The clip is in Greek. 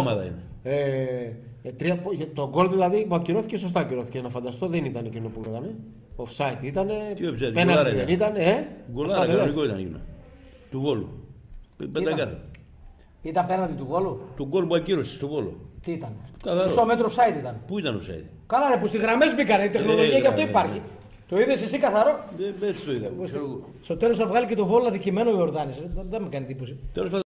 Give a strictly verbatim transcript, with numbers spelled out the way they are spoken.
ομάδα είναι. Ε, ε, τρία, το γκολ δηλαδή που ακυρώθηκε, σωστά ακυρώθηκε. Να φανταστώ δεν ήταν εκείνο που λέγανε. Offside ήταν. Πέναλτι δεν ήταν. Ε, γκολάρα, κανονικό ήταν εκείνο. Του Βόλου. Πεντακάθα. Ήταν πέναλτι του Βόλου. Του γκολ που ακύρωσε του Βόλου. Τι ήταν. Καθαρό. Μισό μέτρο offside ήταν. Πού ήταν offside. Καλά, ρε, που στι γραμμέ μπήκανε. Η τεχνολογία Ε, γι' αυτό ε, ε, υπάρχει. ε. Το είδε εσύ καθαρό. Δεν έτσι το είδα. Στο τέλο θα βγάλει και το Βόλο αδικημένο ο Ιορδάνης. Δεν, δεν με κάνει εντύπωση. Τέλος πάντων.